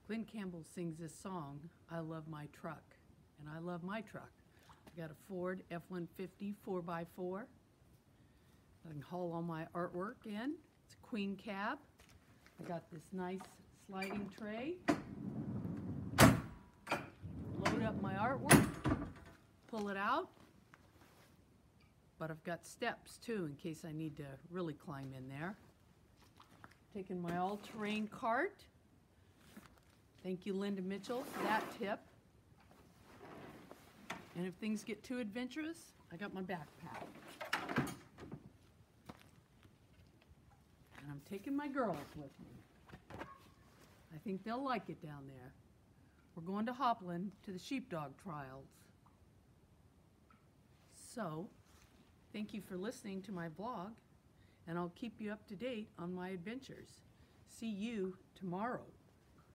Glenn Campbell sings this song, I Love My Truck, and I love my truck. I got a Ford F-150 4x4. I can haul all my artwork in. It's a queen cab. I got this nice sliding tray. Load up my artwork, pull it out. But I've got steps too in case I need to really climb in there. Taking my all-terrain cart. Thank you, Linda Mitchell, for that tip. And if things get too adventurous, I got my backpack. And I'm taking my girls with me. I think they'll like it down there. We're going to Hopland to the sheepdog trials. So, thank you for listening to my vlog, and I'll keep you up to date on my adventures. See you tomorrow.